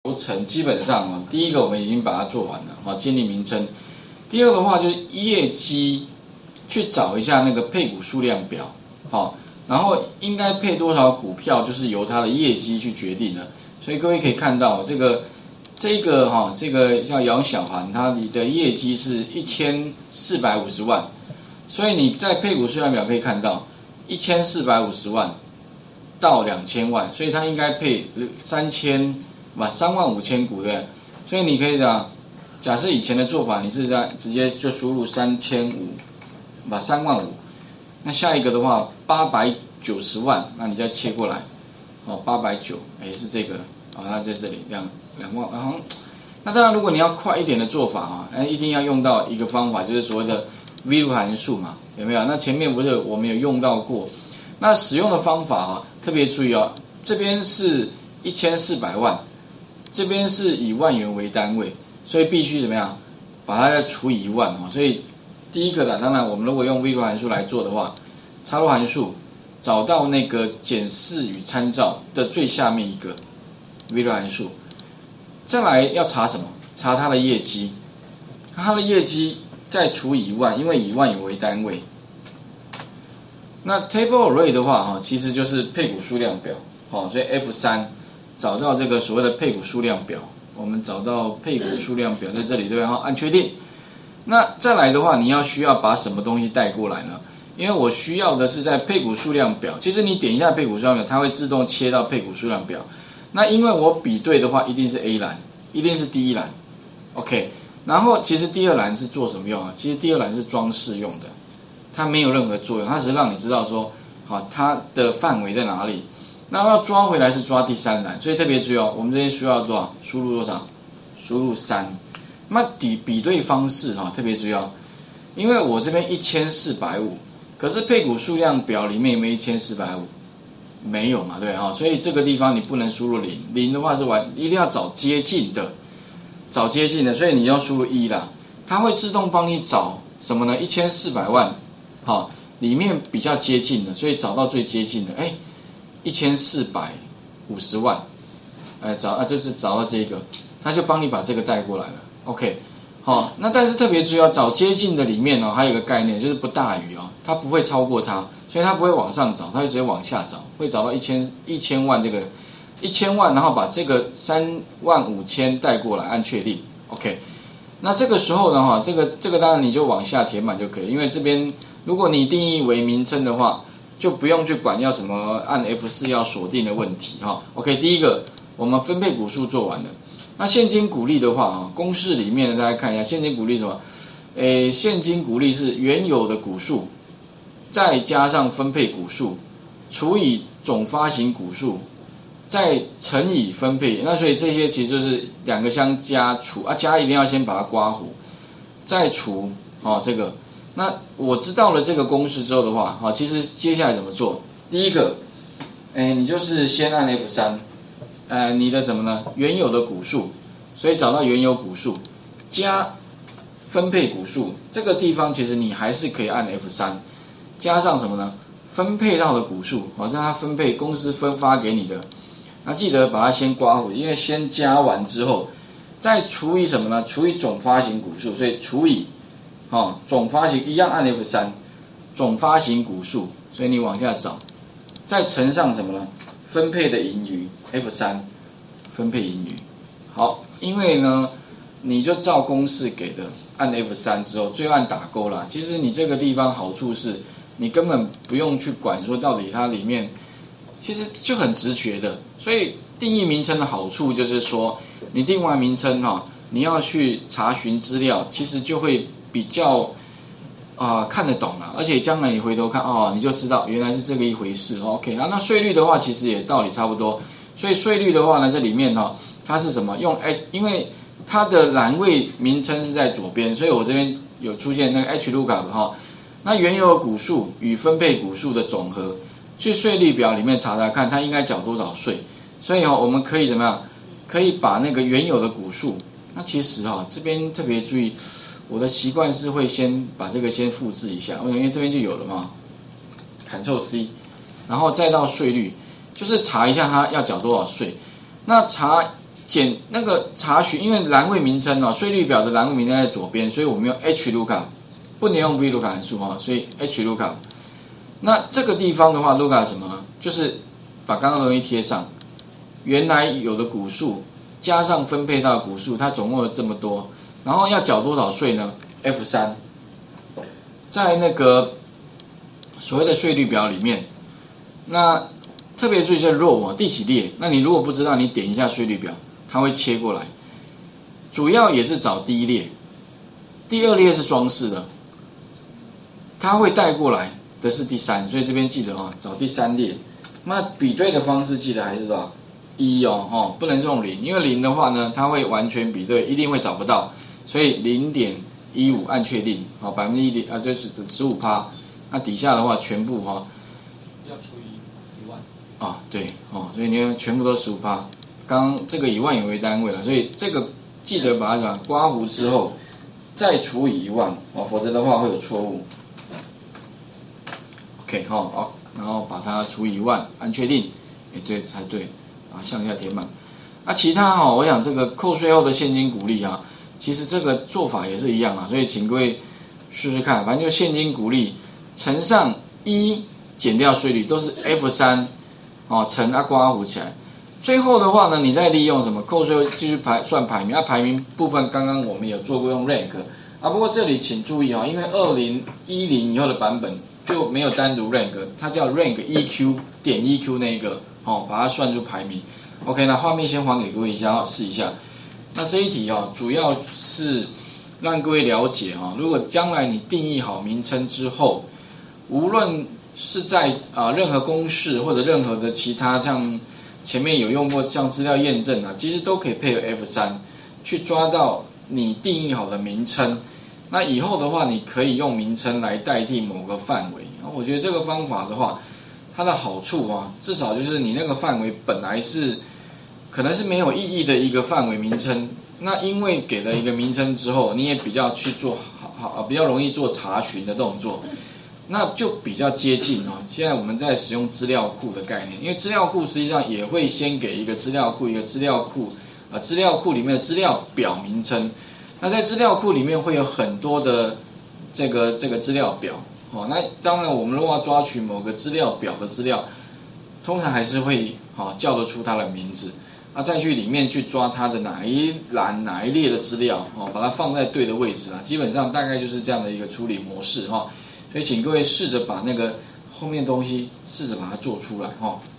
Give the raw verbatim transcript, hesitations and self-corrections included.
程基本上啊，第一个我们已经把它做完了啊，建立名称。第二个的话就是业绩，去找一下那个配股数量表，好，然后应该配多少股票，就是由它的业绩去决定的。所以各位可以看到这个这个哈，这个叫杨小涵，他的业绩是一千四百五十万，所以你在配股数量表可以看到一千四百五十万到两千万，所以它应该配三千不三万五千股，对不对？所以你可以讲，假设以前的做法，你是在直接就输入三千五。把三万五，那下一个的话八百九十万，那你再切过来，哦，八百九，哎，是这个，哦，那在这里两两万，然后，那当然如果你要快一点的做法啊，哎，一定要用到一个方法，就是所谓的 V 路函数嘛，有没有？那前面不是我们有用到过，那使用的方法啊，特别注意哦，这边是一千四百万，这边是以万元为单位，所以必须怎么样，把它再除以一万啊，所以。第一个的，当然我们如果用 V 路函数来做的话，插入函数找到那个检视与参照的最下面一个 V 路函数，再来要查什么？查它的业绩，它的业绩再除以一万，因为以万元为单位。那 Table Array 的话，哈，其实就是配股数量表，好，所以 F 三 找到这个所谓的配股数量表，我们找到配股数量表在这里，对吧？哈，按确定。那再来的话，你要需要把什么东西带过来呢？因为我需要的是在配股数量表，其实你点一下配股数量表，它会自动切到配股数量表。那因为我比对的话，一定是 A 栏，一定是第一栏 ，OK。然后其实第二栏是做什么用啊？其实第二栏是装饰用的，它没有任何作用，它只是让你知道说，好，它的范围在哪里。那要抓回来是抓第三栏，所以特别注意哦，我们这边需要多少？输入多少？输入三。那比比对方式哈，特别重要，因为我这边一千四百五，可是配股数量表里面有没有一千四百五？没有嘛，对哈，所以这个地方你不能输入零，零的话是完，一定要找接近的，找接近的，所以你要输入一啦，它会自动帮你找什么呢？一千四百万，好，里面比较接近的，所以找到最接近的，哎，一千四百五十万，哎，找啊，就是找到这个，它就帮你把这个带过来了。OK， 好，那但是特别注意要找接近的里面哦，还有一个概念就是不大于哦，它不会超过它，所以它不会往上找，它就直接往下找，会找到一千一千万这个一千万，然后把这个三万五千带过来，按确定 ，OK。那这个时候呢，哈，这个这个当然你就往下填满就可以，因为这边如果你定义为名称的话，就不用去管要什么按 F 四 要锁定的问题哈。OK， 第一个我们分配股数做完了。那现金股利的话啊，公式里面大家看一下，现金股利什么？诶，现金股利是原有的股数，再加上分配股数，除以总发行股数，再乘以分配。那所以这些其实就是两个相加除啊，加一定要先把它刮弧，再除啊这个。那我知道了这个公式之后的话，啊，其实接下来怎么做？第一个，诶，你就是先按 F 三。呃，你的什么呢？原有的股数，所以找到原有股数加分配股数，这个地方其实你还是可以按 F 三，加上什么呢？分配到的股数，好像它分配公司分发给你的，那记得把它先刮弧，因为先加完之后，再除以什么呢？除以总发行股数，所以除以，哦，总发行一样按 F 三，总发行股数，所以你往下找，再乘上什么呢？分配的盈余 F 三， 分配盈余。好，因为呢，你就照公式给的，按 F 三 之后，最后按打勾啦。其实你这个地方好处是，你根本不用去管说到底它里面，其实就很直觉的。所以定义名称的好处就是说，你定完名称哈，你要去查询资料，其实就会比较。啊、呃，看得懂了，而且将来你回头看哦，你就知道原来是这个一回事。OK 啊，那税率的话，其实也道理差不多。所以税率的话呢，这里面哈、哦，它是什么？用哎，因为它的栏位名称是在左边，所以我这边有出现那个 H lookup 哈。那原有的股数与分配股数的总和，去税率表里面查查看，它应该缴多少税。所以哈、哦，我们可以怎么样？可以把那个原有的股数，那其实哈、哦，这边特别注意。我的习惯是会先把这个先复制一下，因为这边就有了嘛 ，Ctrl C， 然后再到税率，就是查一下它要缴多少税。那查检那个查询，因为栏位名称哦，税率表的栏位名称在左边，所以我们用 H lookup， 不能用 V lookup 函数哈，所以 H lookup。那这个地方的话 ，lookup 什么呢？就是把刚刚的东西贴上，原来有的股数加上分配到的股数，它总共有这么多，然后要缴多少税呢 ？F 三，在那个所谓的税率表里面，那特别注意这 row 第几列？那你如果不知道，你点一下税率表。它会切过来，主要也是找第一列，第二列是装饰的，它会带过来的是第三，所以这边记得哦，找第三列。那比对的方式记得还是多少？一哦，哦，不能用零，因为零的话呢，它会完全比对，一定会找不到，所以零点一五按确定，好，百分之一点啊，就是十五趴。那底下的话全部哈、哦， 要除以一万啊，对哦，所以你看全部都十五趴。刚这个以万元为单位了，所以这个记得把它讲刮胡之后再除以一万哦，否则的话会有错误。OK 哈、哦、好，然后把它除以一万，按确定，哎对才对啊，向下填满。那、啊、其他哈、哦，我想这个扣税后的现金股利啊，其实这个做法也是一样啊，所以请各位试试看，反正就现金股利乘上一减掉税率都是 F 三哦，乘啊刮胡起来。最后的话呢，你再利用什么扣税继续排算排名啊？排名部分刚刚我们有做过用 rank 啊，不过这里请注意啊、哦，因为二零一零以后的版本就没有单独 rank， 它叫 rank E Q 点 E Q 那一个哦，把它算出排名。OK， 那画面先还给各位一下，试一下。那这一题哦，主要是让各位了解哈、哦，如果将来你定义好名称之后，无论是在啊任何公式或者任何的其他像前面有用过像资料验证啊，其实都可以配合 F 三 去抓到你定义好的名称。那以后的话，你可以用名称来代替某个范围。我觉得这个方法的话，它的好处啊，至少就是你那个范围本来是可能是没有意义的一个范围名称，那因为给了一个名称之后，你也比较去做好好比较容易做查询的动作。那就比较接近哦。现在我们在使用资料库的概念，因为资料库实际上也会先给一个资料库，一个资料库，呃，资料库里面的资料表名称。那在资料库里面会有很多的这个这个资料表，哦，那当然我们如果要抓取某个资料表的资料，通常还是会哦叫得出它的名字，啊，再去里面去抓它的哪一栏哪一列的资料，哦，把它放在对的位置啊，基本上大概就是这样的一个处理模式哈。哦所以，请各位试着把那个后面东西试着把它做出来哈。